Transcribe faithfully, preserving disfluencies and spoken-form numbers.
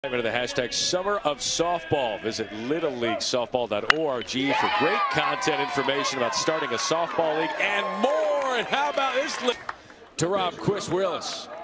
Into the hashtag Summer of Softball. Visit little league softball dot org for great content information about starting a softball league and more. And how about this? To Rob Quist Willis.